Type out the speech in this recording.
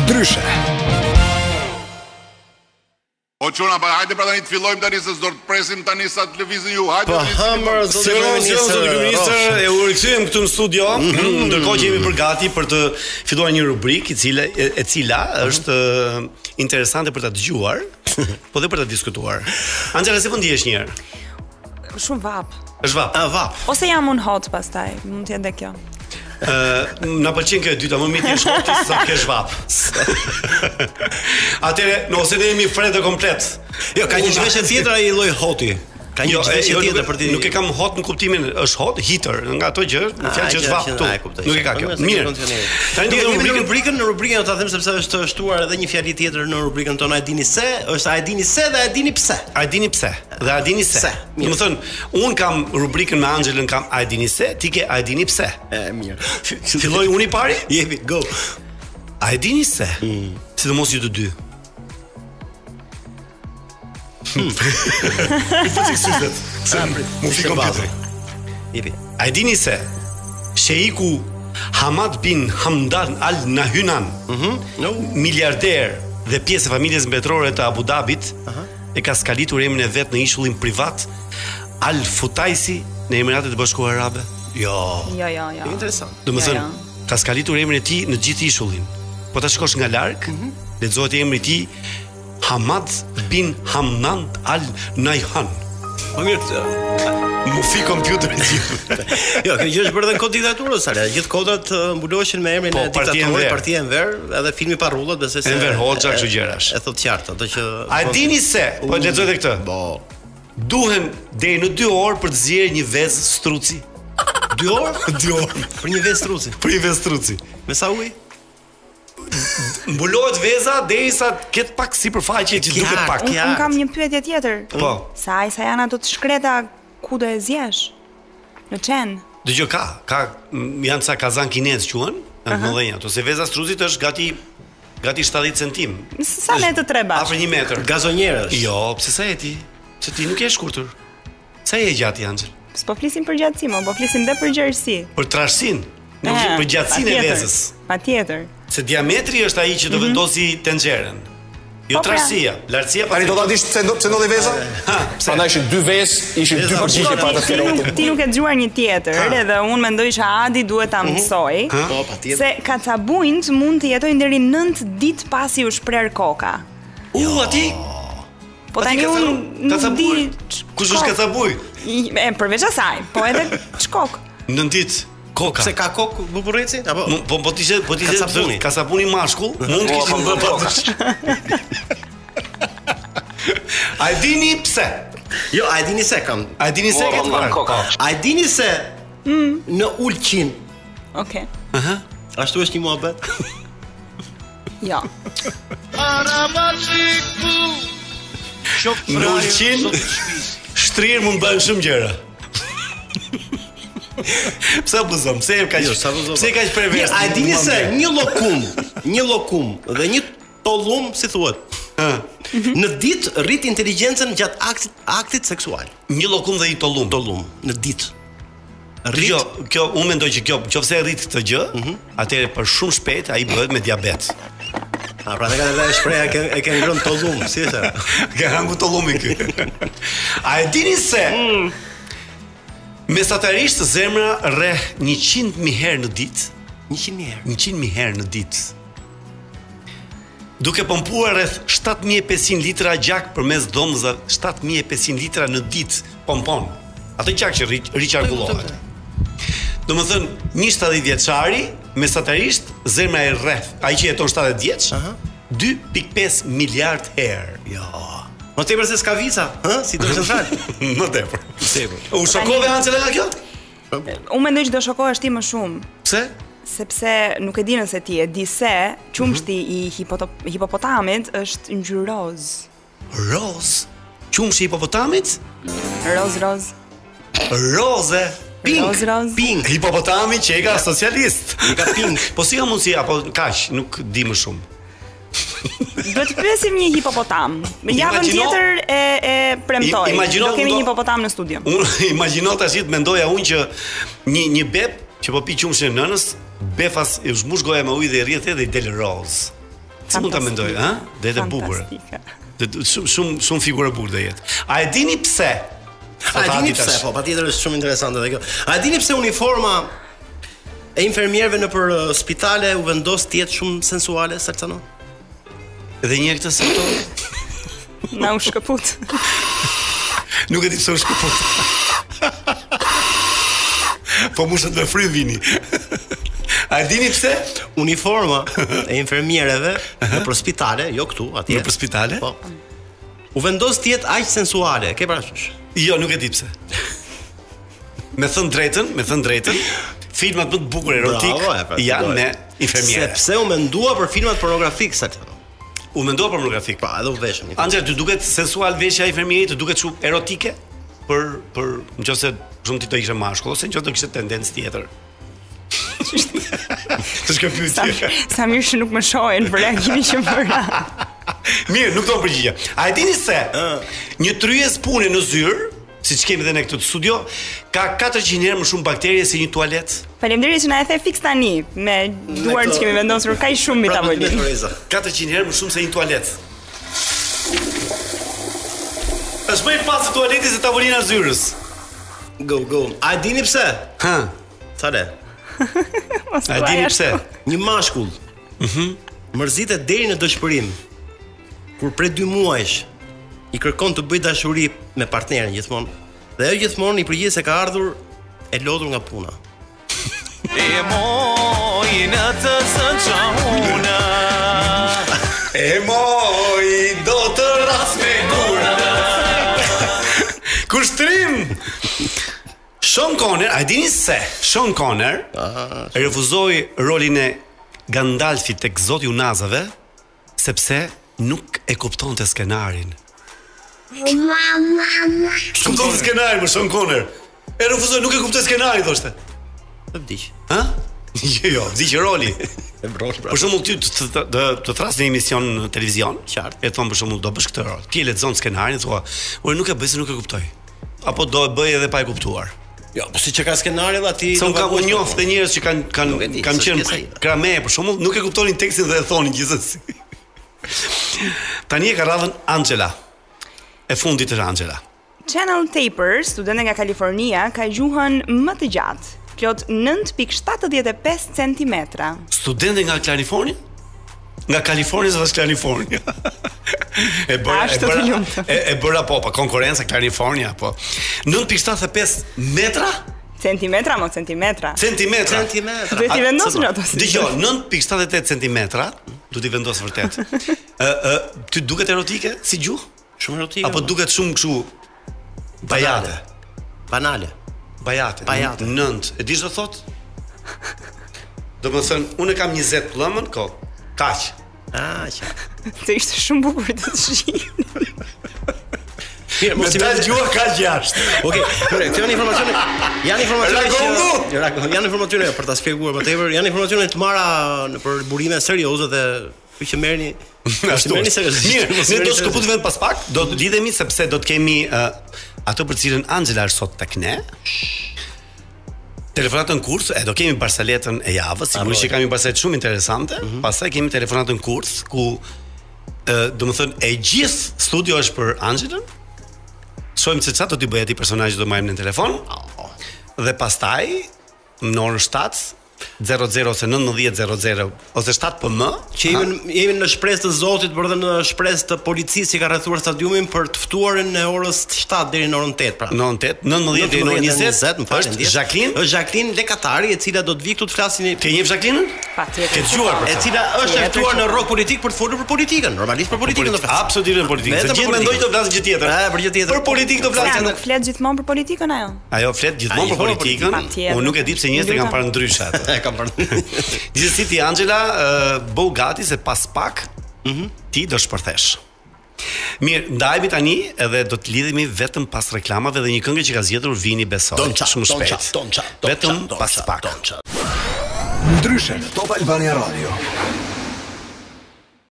Ndryshe. O çuna, hajde pra tani të fillojmë tani se s'do të presim tani sa të lëvizin ju. Hajde. Po hamër zotë ministër, e urikthejmë këtu në studio, ndërkohë që jemi përgati për të filluar një rubrikë e cila është interesante për ta dëgjuar, po dhe për ta diskutuar. Angela, si po ndihesh një herë? Shumë vap. Është vap. Vap. Ose jam un hot pastaj, mund të jetë edhe kjo. Na pëlqen kjo e dyta, më mirë ti je hot se ke zhvap. Atëre, nëse ne jemi fredë komplet. Jo, ka një zhveshje tjetër ai lloj hoti. Ka një zhveshje tjetër për ti. Nuk e kam hot në kuptimin është hot, heater, nga ato gjë, në fjalë që është vap këtu. Nuk e ka kjo. Mirë. Tani do të rubrikën, do ta them sepse është shtuar edhe një fjali tjetër në rubrikën tonë, a dini se, është a dini se dhe a dini pse. A dini pse? Dhe a dini se. Domethënë, un kam rubrikën me Angelën, kam a dini se, ti ke a dini pse. Mirë. Filloj unë i pari? Jepi, go. A dini se? Sidomos ju të dy. A dini se Sheiku Hamad bin Hamdan Al Nahynan, miliarder dhe pjesë e familjes mbretërore të Abu Dhabit, e ka skalitur emrin e vet në ishullin privat Al Futaisi në Emiratet e Bashkuara Arabe? Jo. Interesant. Domethënë, ka skalitur emrin e tij në gjithë ishullin. Po ta shkosh nga larg, lexohet emri i tij Hamad bin Hamdan Al Nahyan. Po mirë, mufi kompjuterin gjithë. Jo, kjo gjë është bërë edhe në kod diktaturës, sa gjithë kodat mbuloheshin me emrin e diktatorit, Partia Enver, edhe filmi pa rrullat, besoj se Enver Hoxha kështu gjërash. E thot qartë, ato që A dini se, po lexojte këtë. Po. Duhen deri në 2 orë për të zgjerë një vezë struci. 2 orë? 2 orë Për një vezë struci. Për një vezë struci. Me sa ujë? Mbulohet veza derisa ket pak sipërfaqe që duket pak. Un kam një pyetje tjetër. Po. Sa janë ato të shkreta ku do e zgjesh? Në çen. Dgjoj ka janë ca kazan kinez quhen, janë të mëdhenj ato. Se veza strucit është gati 70 centim. Sa ne të treba? Afër 1 metër. Gazonjerësh. Jo, pse sa je ti? Se ti nuk je shkurtër. Sa je gjatë, Angel? S'po flisim për gjatësi, po flisim edhe për gjerësi. Për trashësinë. Për gjatësinë e vezës. Patjetër. Se diametri është ai që do vendosi tenxherën. Jo trashësia, lartësia Tani do ta dish pse ndodhi veza? Prandaj ishin 2 vezë, ishin 2 përgjigje para të fjalës. Ti nuk e dëgjuar një tjetër, edhe unë mendoj që Adi duhet ta mësoj. Po, patjetër. Se kacabujt mund të jetojnë deri 9 ditë pasi u shpreh koka. Ati? Po tani unë nuk di kush është kacabuj? Përveç asaj, po edhe çkok. 9 ditë. Koka. Se ka kokë buburreci apo po ti kasapuni mashkull, mund të kishim bërë. A dini pse? Jo, a dini se kam. A dini se ke marrë koka? A dini se në ulqin. Okej. Ashtu është një muhabet. Jo. Në ulqin shtrirë mund bëjnë shumë gjëra. Pse buzom? Pse e kaq? Pse e kaq pervers? A dini se një llokum dhe një tollum, si thuhet, në ditë rrit inteligjencën gjatë aktit seksual. Një llokum dhe një tollum në ditë. Kjo unë mendoj që kjo, nëse rrit këtë gjë, atëherë për shumë shpejt ai bëhet me diabet. Pra ne kanë edhe shpreha e kanë ngrënë tollum, si është? Ka hangu tollumin këtu. A e dini se mesatarisht zemra rreh 100.000 herë në ditë, 100.000 herë në ditë. Duke pompuar rreth 7.500 litra gjak përmes dhomëzave, 7.500 litra në ditë pompon. Atë gjak që ricirkulohet. Domethënë, një 70 vjeçari mesatarisht zemra e rreth, ai që jeton 70 vjeç, 2.5 miliard herë. Jo. Më tepër se skavica, si do të thënë? Më tepër. U shokove Angela nga kjo? Unë mendoj që do shokohesh ti më shumë. Pse? Sepse nuk e di nëse ti e di se qumshti i hipopotamit është ngjyrë roz. Roz? Qumshi i hipopotamit? Roz. Roze. Pink. Pink. Hipopotami që e ka socialist. E ka pink. Po si ka mundësi apo kaq, nuk di më shumë. Do të pyesim një hipopotam. Javën tjetër e premtoj. Do kemi një hipopotam në studio. Unë imagjino tash të mendoja unë që një beb që po pi qumshin e nënës, befas e zhmush goja me ujë dhe i rrjedh edhe i del roz. Si mund ta mendoj, ë? Do jetë bukur. Shumë figurë bukur do jetë. A e dini pse? A e dini pse? Po, patjetër është shumë interesante edhe kjo. A e dini pse uniforma e infermierëve nëpër spitale u vendos të jetë shumë sensuale, Salcano? Edhe një këtë se to. Na u shkëput. Nuk e di pse u shkëput. Po mushet me fry vini. A e dini pse? Uniforma e infermierëve nëpër spitale, jo këtu, atje. Nëpër spitale? Po. U vendos të jetë aq sensuale, ke parasysh? Jo, nuk e di pse. Me thënë drejtën, filmat më të bukur erotik janë me infermierë. Sepse u mendua për filmat pornografik sa këto. U mendua për pornografik. Pa, edhe u veshën. Angela, ty duket sensual veshja e infermierit, ty duket shumë erotike? Për nëse shumë ti do ishe mashkull ose nëse do kishe tendencë tjetër. Të shkoj pyetje. Sa mirë që nuk më shohin për reagimin që bëra. Mirë, nuk do të përgjigje. A e dini se një tryez pune në zyrë, siç kemi edhe ne këtu në studio, ka 400 herë më shumë bakterie se një tualet? Faleminderit që na e the fiks tani me duart që kemi vendosur kaq shumë mbi tavolinë. 400 herë më shumë se një tualet. Është më i pastë tualeti se tavolina e zyrës. Go. A e dini pse? Ha. Çfarë? A e dini pse? Një mashkull. Mërzitet deri në dëshpërim. Kur prej 2 muajsh i kërkon të bëj dashuri me partnerin gjithmonë. Dhe ajo gjithmonë i përgjigjet se ka ardhur e lodhur nga puna. E moj në të sënçahuna. E moj do të ras me gura. Kushtrim. Sean Connery, a dini se Sean Connery refuzoi rolin e Gandalfit tek Zoti i Unazave sepse nuk e kuptonte skenarin. Kupton skenarin për Sean Connery. E refuzoi, nuk e kuptoi skenarin thoshte. Të vdiq. Ha? Jo, vdiq roli. Për shembull ty të thras në emision në televizion, qartë. E thon për shembull do bësh këtë rol. Ti e lexon skenarin, thua, "Ore nuk e bëj se nuk e kuptoj." Apo do e bëj edhe pa e kuptuar. Jo, po siç e ka skenarin aty. Se unë kam njoft të njerëz që kanë qenë krame, për shembull, nuk e kuptonin tekstin dhe e thonin gjithsesi. Tani e ka radhën Angela. E fundit është Angela. Channel Taper, studente nga Kalifornia, ka gjuhën më të gjatë, plot 9.75 cm. Studente nga Kalifornia? Nga Kalifornia ose Kalifornia? E bëra po, konkurenca Kalifornia, po. 9.75 metra? Centimetra, mo centimetra. Centimetra. Duhet t'i vendosin ato. Dgjoj, 9.78 centimetra, duhet t'i vendos vërtet. Ty duket erotike si gjuhë? Shumë erotike. Apo duket shumë kështu bajate. Banale. Bajate. 9. E di ç'do thot? Domethënë, unë kam 20 pllëmën, kaq. Të ishte shumë bukur të shihni. Mirë, mos i dal gjua kaq jashtë. Okej, këto janë informacione. Janë informacione për ta shpjeguar më tepër, janë informacione të marra për burime serioze dhe që merrni. Mirë, ne do të shkëputim vetëm pas pak, do të lidhemi sepse do të kemi ato për cilën Angela është sot tek ne. Telefonatën kurs, do kemi Barsaletën e javës, sigurisht që kemi Barsalet shumë interesante. Pastaj kemi telefonatën kurs ku domethënë e gjithë studio është për Angelën. Shohim se çfarë do t'i bëj atij personazhi do marrim në telefon. Dhe pastaj në orën 7 00 ose 1900 ose 7 PM që jemi në shpresë të Zotit, por edhe në shpresë të policisë që ka rrethuar stadiumin për të ftuarën në orës 7 deri në orën 8, pra. Në orën 8, 19 deri në orën 20, më falni. Jacqueline Lekatari, e cila do të vi këtu të flasin. Ke njeh Jacqueline? Patjetër. Ke dëgjuar për e cila është e ftuar në rrok politik për të folur për politikën, normalisht për politikën do flas. Absolutisht për politikën. Se gjithë mendoj të flasë gjë tjetër. Për gjë tjetër. Për politikë do flasë. Nuk flet gjithmonë për politikën ajo. Ajo flet gjithmonë për politikën. Unë nuk e di pse njerëzit e kanë parë ndryshe atë. E kanë parë. Gjithsesi ti Angela, bëu gati se pas pak ti do shpërthesh. Mirë, ndajemi tani edhe do të lidhemi vetëm pas reklamave dhe një këngë që ka zgjedhur Vini Besoj. Shumë shpejt. Vetëm pas pak. Ndryshe, Top Albania Radio.